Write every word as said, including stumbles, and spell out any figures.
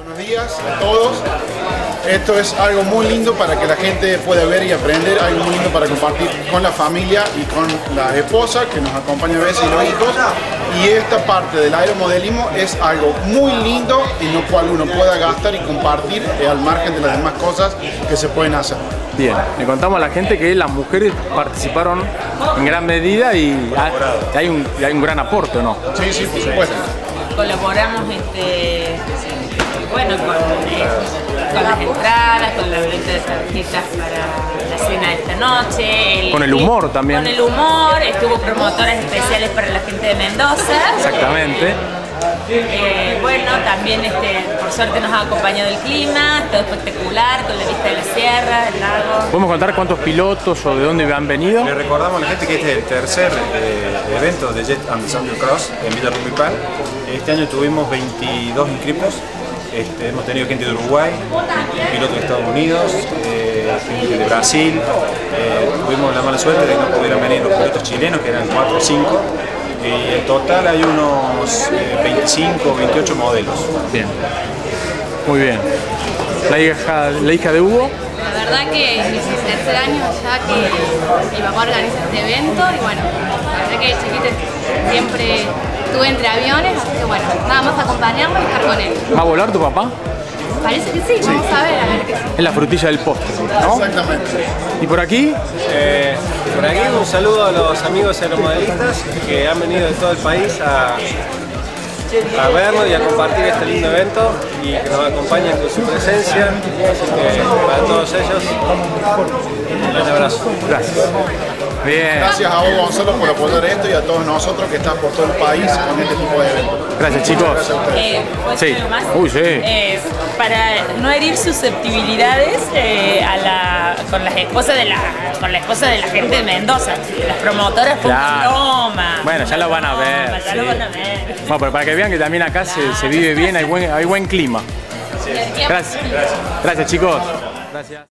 Buenos días a todos. Esto es algo muy lindo para que la gente pueda ver y aprender, algo muy lindo para compartir con la familia y con la esposa que nos acompaña a veces y los hijos. Y esta parte del aeromodelismo es algo muy lindo en lo cual uno pueda gastar y compartir al margen de las demás cosas que se pueden hacer. Bien, le contamos a la gente que las mujeres participaron en gran medida y hay un, hay un gran aporte, ¿no? Sí, sí, por supuesto. Colaboramos este, bueno, con, eh, con las entradas, con la venta de tarjetas para la cena de esta noche. El, con el humor también. Con el humor, estuvo promotoras especiales para la gente de Mendoza. Exactamente. Eh, bueno, también este, por suerte nos ha acompañado el clima, todo espectacular, con la vista de la sierra, el lago. ¿Podemos contar cuántos pilotos o de dónde han venido? Le recordamos a la gente que este es el tercer eh, evento de Jet and Thunder Cross en Villa Rumipal. Este año tuvimos veintidós inscriptos. Este, hemos tenido gente de Uruguay, pilotos de Estados Unidos, eh, gente de Brasil. Eh, tuvimos la mala suerte de que no pudieran venir los pilotos chilenos, que eran cuatro o cinco. Y en total hay unos eh, veinticinco o veintiocho modelos. Bien, muy bien. La hija, la hija de Hugo. La verdad que es mi tercer año ya que mi papá organiza este evento y bueno, la verdad que de chiquita siempre estuve entre aviones, así que bueno, nada más acompañarlo y estar con él. ¿Va a volar tu papá? Parece que sí, vamos a ver, a ver qué sí. Es la frutilla del postre, ¿no? Exactamente. ¿Y por aquí? Eh, por aquí un saludo a los amigos aeromodelistas que han venido de todo el país a, a vernos y a compartir este lindo evento y que nos acompañan con su presencia. Así que para todos ellos, un gran abrazo. Gracias. Bien. Gracias a vos, Gonzalo, por apoyar esto y a todos nosotros que están por todo el país con este tipo de eventos. Gracias, chicos. Gracias a ustedes. Eh, ¿puedo Sí. decir algo más? Uy, sí. Eh, para no herir susceptibilidades eh, a la, con las esposas de la con la esposa de la gente de Mendoza, las promotoras fue Claro. una broma. Bueno, ya lo van a ver, Ya sí. lo van a ver. Bueno, pero para que vean que también acá se, se vive bien, hay buen, hay buen clima. Gracias. Gracias, chicos. Gracias.